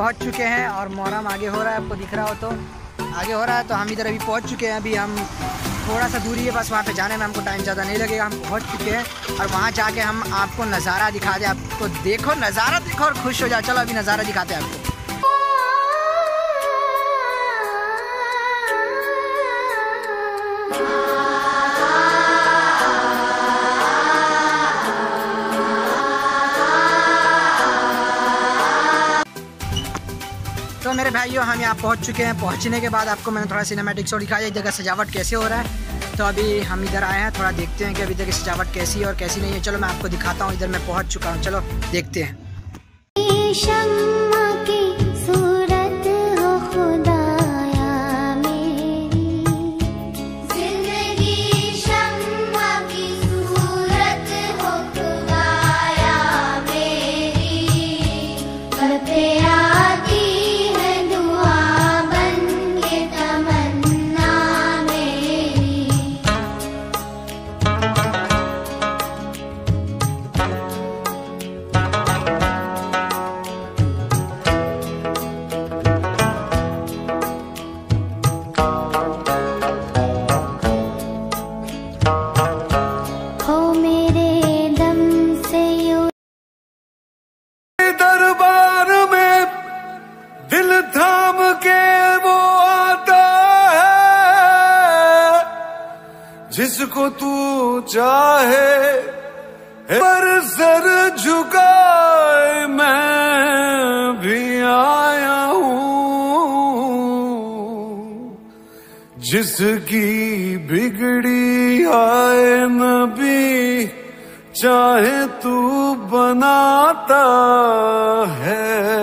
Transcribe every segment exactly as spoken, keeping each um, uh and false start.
पहुंच चुके हैं और मोहर्रम आगे हो रहा है, आपको दिख रहा हो तो आगे हो रहा है। तो हम इधर अभी पहुंच चुके हैं। अभी हम थोड़ा सा दूरी है बस, वहाँ पे जाने में हमको टाइम ज़्यादा नहीं लगेगा। हम पहुंच चुके हैं और वहाँ जाके हम आपको नज़ारा दिखा दें। आपको देखो नज़ारा देखो और खुश हो जाओ। चलो अभी नज़ारा दिखाते हैं आपको। तो मेरे भाइयों हम यहाँ पहुँच चुके हैं। पहुँचने के बाद आपको मैंने थोड़ा सिनेमैटिक शो दिखाया, जगह सजावट कैसे हो रहा है। तो अभी हम इधर आए हैं, थोड़ा देखते हैं कि अभी तक सजावट कैसी है और कैसी नहीं है। चलो मैं आपको दिखाता हूँ। इधर मैं पहुँच चुका हूँ, चलो देखते हैं। थाम के वो आता है जिसको तू चाहे, पर सर झुकाए मैं भी आया हूँ। जिसकी बिगड़ी आए नबी चाहे तू बनाता है।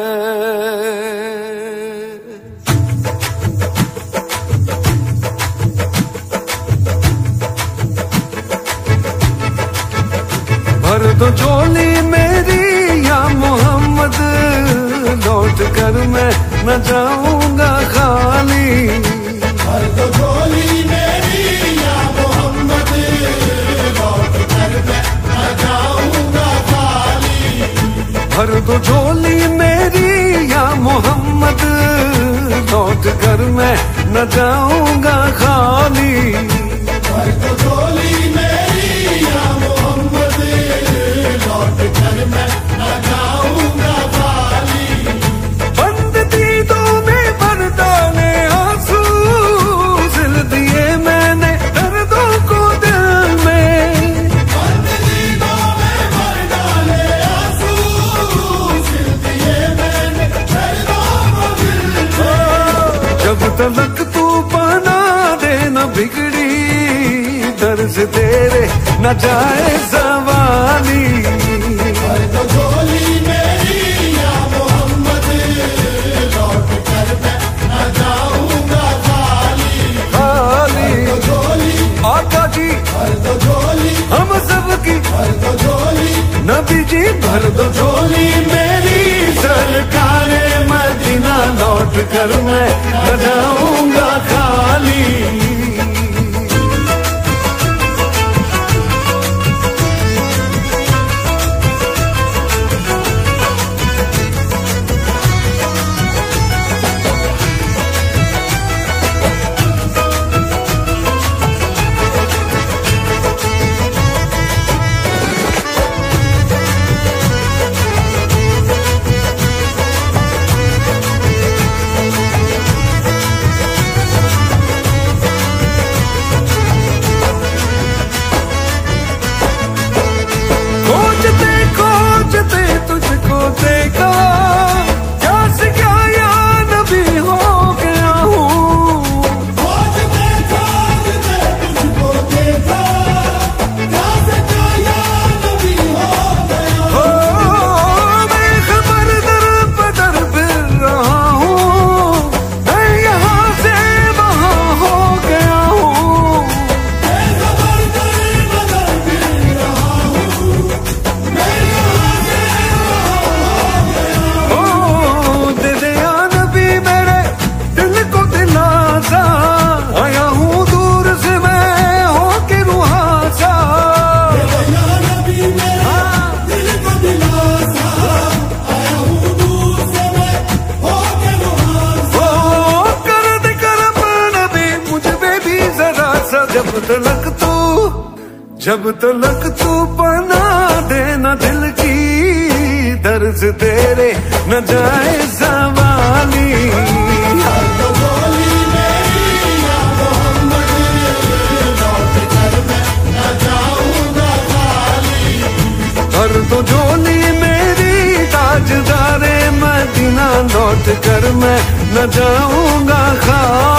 भर दो झोली मेरी या मोहम्मद, लौट कर मैं न जाऊंगा खाली। भर दो झोली मेरी या मोहम्मद, लौट कर मैं न जाऊंगा खाली। भर दो झोली मेरी या मोहम्मद, लौट कर मैं न जाऊंगा खाली। भर दो झोली मेरी या मोहम्मद, लौट कर मैं न जाऊंगा खाली। बंद दीदों में भर डाले आंसू, सिल दिए मैंने दर्दों को दिल में। बंद दीदों में भर डाले आंसू, सिल दिए मैंने दर्दों को दिल में। जब तलक तू बना दे न बिगड़ी, दर से तेरे न जाए सवाली। भर दो झोली मेरी या मोहम्मद, लौट कर मैं न जाऊंगा खाली। खाली भर दो झोली आका जी, भर दो झोली हम सब की, भर दो झोली नबी जी भर दो झोली मेरी। सरकारे मदीना लौट कर मैं न जाऊंगा खाली। जब तलक तू जब तलक तू बना देना दिल की दर्द तेरे न जाए सवाली। भर दो झोली मेरी या मोहम्मद, लौट कर मैं न जाऊंगा खाली। भर दो झोली मेरी ताजदारे मदीना, लौट कर मैं न जाऊंगा खाली।